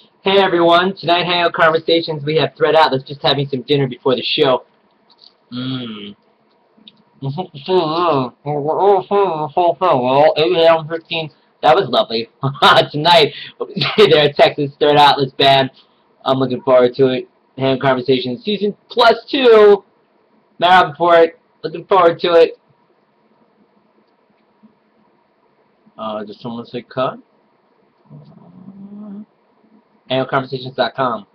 Hey everyone, tonight Hangout Conversations, we have Thread Out. Let's just having some dinner before the show. Mmm. 8 a.m. 15. That was lovely. Tonight, there at Texas Thread Outlets Band. I'm looking forward to it. Hangout Conversations Season +2. Marathon for it. Looking forward to it. Did someone say cut? HangoutConversations.com.